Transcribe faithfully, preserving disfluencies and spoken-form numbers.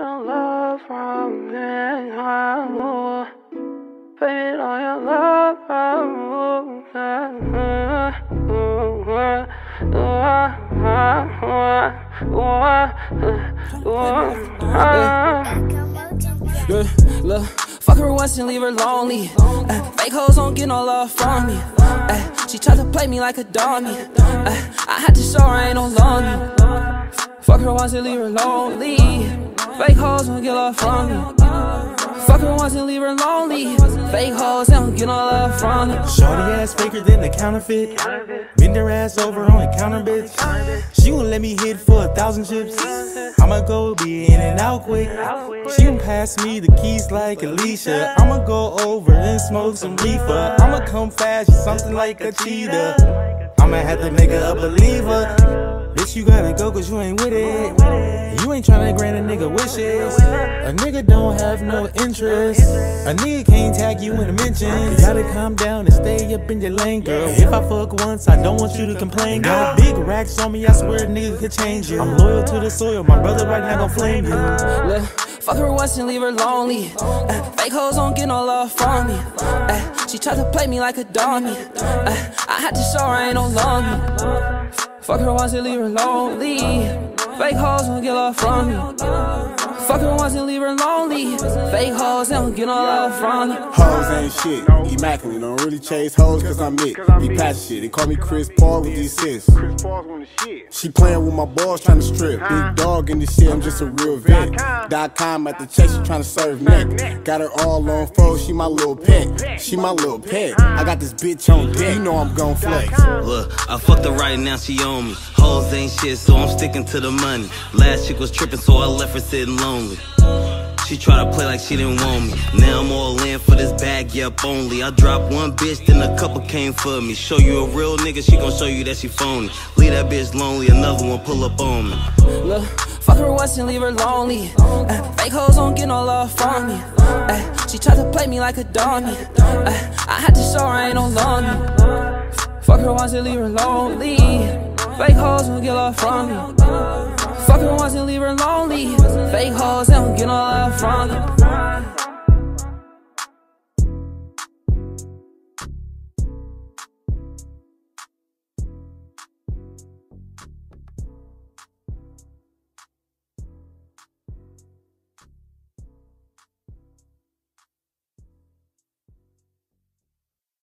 your love from me. Baby, all your love from Yeah, look, fuck her once and leave her lonely. Uh, fake hoes don't get no love from me. Uh, she tried to play me like a dummy. Uh, I had to show her I ain't no lonely. Fuck her once and leave her lonely. Fake hoes don't get love from me. Fuck her once and leave her lonely. Fake hoes don't get no love from me. Shorty ass faker than the counterfeit. Bend her ass over on the counter, bitch. She won't let me hit for a thousand chips. I'ma go be in and out quick. She gon' pass me the keys like Alicia. I'ma go over and smoke some reefer. I'ma come fast, just something like a cheetah. I'ma have to make her a believer. Bitch, you gotta go cause you ain't with it. You ain't tryna grant a nigga wishes. A nigga don't have no interest. A nigga can't tag you in a mention. You gotta calm down and stay up in your lane, girl. If I fuck once, I don't want you to complain. Got big racks on me, I swear a nigga could change you. I'm loyal to the soil, my brother right now gon' flame you. Look, fuck her once and leave her lonely. Uh, fake hoes don't get no love from me. Uh, she tried to play me like a dummy. Uh, I had to show her I ain't no lonely. Fuck her once and leave her lonely. Fake hoes don't get love from me. Fuck her once and leave her lonely. Fake hoes don't get no love from me. Hoes ain't shit, immaculate, don't really chase hoes cause I'm it. Be patch shit, they call me Chris Paul with these sis. She playing with my balls trying to strip. Big dog in this shit, I'm just a real vet. Dot com at the check, she trying to serve neck. Got her all on fold, she my little pet. She my little pet. I got this bitch on deck, you know I'm gon' flex. Look, I fucked her right now, she on me. Hoes ain't shit, so I'm sticking to the money. Last chick was tripping, so I left her sitting lonely. She tried to play like she didn't want me. Now I'm all in for this bag, yep, only. I dropped one bitch, then a couple came for me. Show you a real nigga, she gon' show you that she phony. Leave that bitch lonely, another one pull up on me. Look, fuck her once and leave her lonely. Uh, fake hoes don't get no love from me. Uh, she tried to play me like a dummy. Uh, I had to show her I ain't no lonely. Fuck her once and leave her lonely. Fake hoes don't get love from me. Fuck her once and leave her lonely. Fake hoes don't get no love from me.